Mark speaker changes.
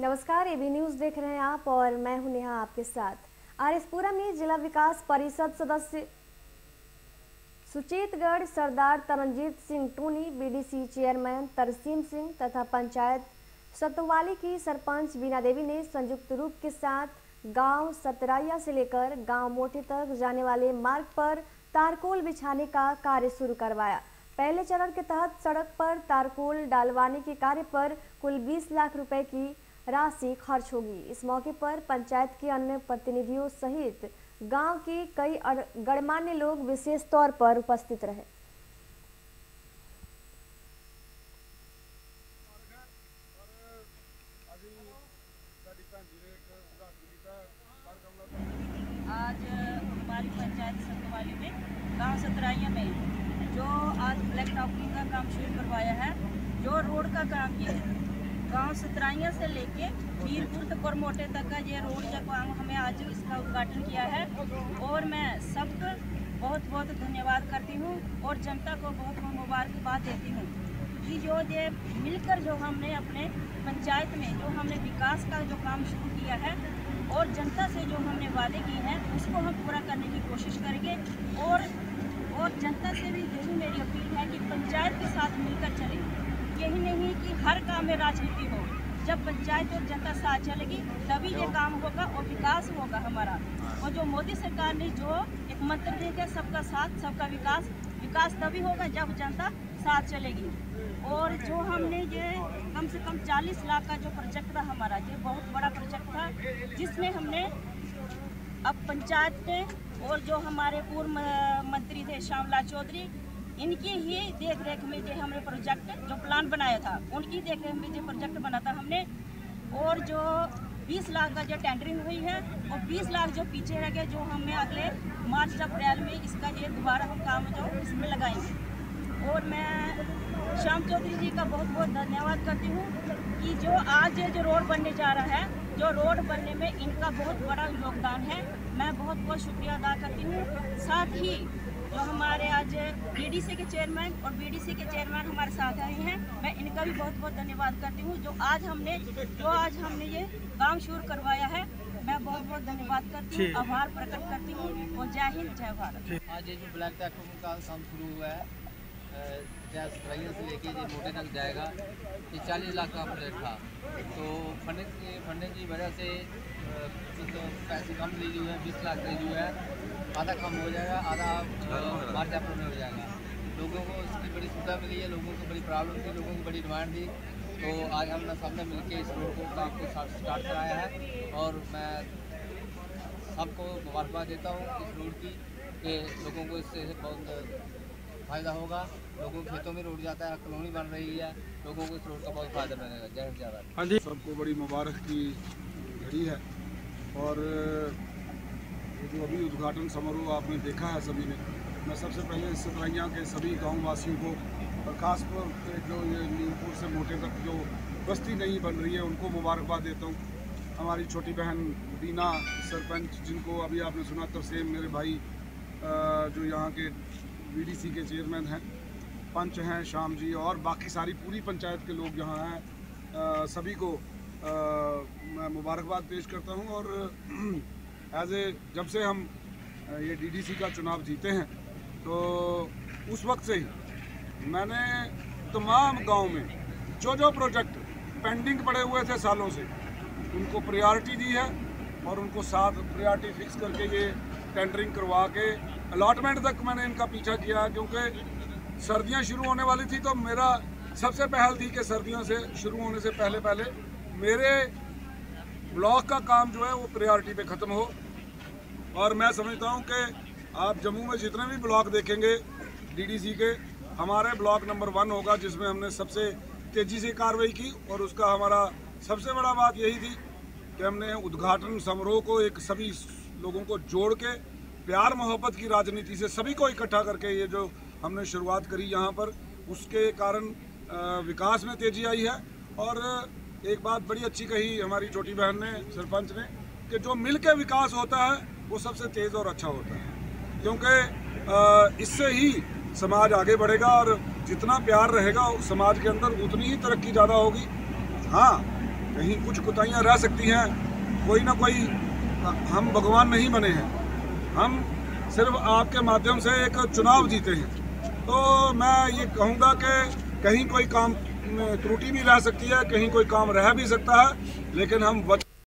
Speaker 1: नमस्कार, AB news देख रहे हैं आप और मैं हूं नेहा आपके साथ। आरएसपुरा में जिला विकास परिषद सदस्य सुचेतगढ़ सरदार तरनजीत सिंह टूनी, बीडीसी चेयरमैन तरसीम सिंह तथा पंचायत सतवाली की सरपंच बीना देवी ने संयुक्त रूप के साथ गांव सतराइया से लेकर गांव मोटे तक जाने वाले मार्ग पर तारकोल बिछाने का कार्य शुरू करवाया। पहले चरण के तहत सड़क पर तारकोल डालवाने के कार्य पर कुल 20 लाख रुपए की राशि खर्च होगी। इस मौके पर पंचायत के अन्य प्रतिनिधियों सहित गांव के कई गणमान्य लोग विशेष तौर पर उपस्थित रहे।
Speaker 2: आज हमारी पंचायत सतवाली में गांव सतराइया में जो आज ब्लैक टॉपिंग का काम शुरू करवाया है, जो रोड का काम किया है, गांव सतराइया से लेके मीरपुर तक और मोटे तक का ये रोड का काम हमें आज इसका उद्घाटन किया है। और मैं सबको बहुत बहुत धन्यवाद करती हूँ और जनता को बहुत बहुत मुबारकबाद देती हूँ कि जो ये मिलकर जो हमने अपने पंचायत में जो हमने विकास का जो काम शुरू किया है और जनता से जो हमने वादे किए हैं उसको हम पूरा करने की कोशिश करेंगे। और जनता से भी यही मेरी अपील है कि पंचायत के साथ मिलकर चलें। यही नहीं कि हर काम में राजनीति हो, जब पंचायत और जनता साथ चलेगी तभी ये काम होगा और विकास होगा हमारा। और जो मोदी सरकार ने जो एक मंत्र दिया है, सबका साथ सबका विकास, विकास तभी होगा जब जनता साथ चलेगी। और जो हमने ये कम से कम 40 लाख का जो प्रोजेक्ट था हमारा, ये बहुत बड़ा प्रोजेक्ट था जिसमें हमने अब पंचायत ने और जो हमारे पूर्व मंत्री थे श्यामलाल चौधरी, इनकी ही देख रेख में जो हमने प्रोजेक्ट जो प्लान बनाया था, उनकी देख रेख में जो प्रोजेक्ट बना था हमने। और जो 20 लाख का जो टेंडरिंग हुई है और 20 लाख जो पीछे रह गए, जो हमें अगले मार्च अप्रैल में इसका ये दोबारा हम काम जो इसमें लगाएंगे। और मैं श्याम चौधरी जी का बहुत बहुत धन्यवाद करती हूँ कि जो आज ये जो रोड बनने जा रहा है, जो रोड बनने में इनका बहुत बड़ा योगदान है। मैं बहुत बहुत शुक्रिया अदा करती हूँ। साथ ही जो हमारे आज बीडीसी के चेयरमैन और बीडीसी के चेयरमैन हमारे साथ आए हैं, मैं इनका भी बहुत बहुत धन्यवाद करती हूँ। जो आज हमने ये काम शुरू करवाया है, मैं बहुत बहुत धन्यवाद करती हूँ, आभार प्रकट करती हूँ। और जय हिंद, जय भारत।
Speaker 3: आज ये जो ब्लैक टॉपिंग का काम शुरू हुआ है, सतराइया से लेके ये मोटे तक जाएगा, ये 40 लाख का प्रोजेक्ट था। तो फंडिंग की वजह से कुछ पैसे कम ली हुए हैं, 20 लाख ली हुए है, आधा कम हो जाएगा, आधा मार्च अप्रैल में हो जाएगा। लोगों को इसकी बड़ी सुविधा मिली है, लोगों को बड़ी प्रॉब्लम थी, लोगों की बड़ी डिमांड थी। तो आज हमने सबने मिलकर इस रोड को काम को स्टार्ट कराया है। और मैं सबको मुबारकबाद देता हूँ इस रोड की, कि लोगों को इससे बहुत फ़ायदा होगा। लोगों के खेतों में रोड जाता है, कॉलोनी बन रही है, लोगों को इस रोड का बहुत फ़ायदा मिलेगा। जय हिंद, जय भारत।
Speaker 4: हाँ जी, सबको बड़ी मुबारक की घड़ी है। और जो अभी उद्घाटन समारोह आपने देखा है सभी ने, मैं सबसे पहले सतराइया के सभी गाँव वासियों को और खासतौर पे जो ये मीरपुर से मोटे तक जो बस्ती नई बन रही है उनको मुबारकबाद देता हूँ। हमारी छोटी बहन बीना सरपंच, जिनको अभी आपने सुना, तरसेम मेरे भाई जो यहाँ के बीडीसी के चेयरमैन हैं, पंच हैं श्याम जी, और बाकी सारी पूरी पंचायत के लोग यहाँ हैं, सभी को मैं मुबारकबाद पेश करता हूँ। और जब से हम ये डीडीसी का चुनाव जीते हैं, तो उस वक्त से ही मैंने तमाम गांव में जो प्रोजेक्ट पेंडिंग पड़े हुए थे सालों से, उनको प्रायोरिटी दी है और उनको साथ प्रायोरिटी फिक्स करके ये टेंडरिंग करवा के अलॉटमेंट तक मैंने इनका पीछा किया। क्योंकि सर्दियां शुरू होने वाली थी, तो मेरा सबसे पहल थी कि सर्दियों से शुरू होने से पहले मेरे ब्लॉक का काम जो है वो प्रायोरिटी पे ख़त्म हो। और मैं समझता हूँ कि आप जम्मू में जितने भी ब्लॉक देखेंगे डीडीसी के, हमारे ब्लॉक नंबर 1 होगा, जिसमें हमने सबसे तेज़ी से कार्रवाई की। और उसका हमारा सबसे बड़ा बात यही थी कि हमने उद्घाटन समारोह को एक सभी लोगों को जोड़ के प्यार मोहब्बत की राजनीति से सभी को इकट्ठा करके ये जो हमने शुरुआत करी यहाँ पर, उसके कारण विकास में तेज़ी आई है। और एक बात बड़ी अच्छी कही हमारी छोटी बहन ने, सरपंच ने, कि जो मिल के विकास होता है वो सबसे तेज़ और अच्छा होता है। क्योंकि इससे ही समाज आगे बढ़ेगा और जितना प्यार रहेगा समाज के अंदर उतनी ही तरक्की ज़्यादा होगी। हाँ, कहीं कुछ कोताहियाँ रह सकती हैं, कोई ना कोई, हम भगवान नहीं बने हैं, हम सिर्फ आपके माध्यम से एक चुनाव जीते हैं। तो मैं ये कहूँगा कि कहीं कोई काम त्रुटि भी रह सकती है, कहीं कोई काम रह भी सकता है, लेकिन हम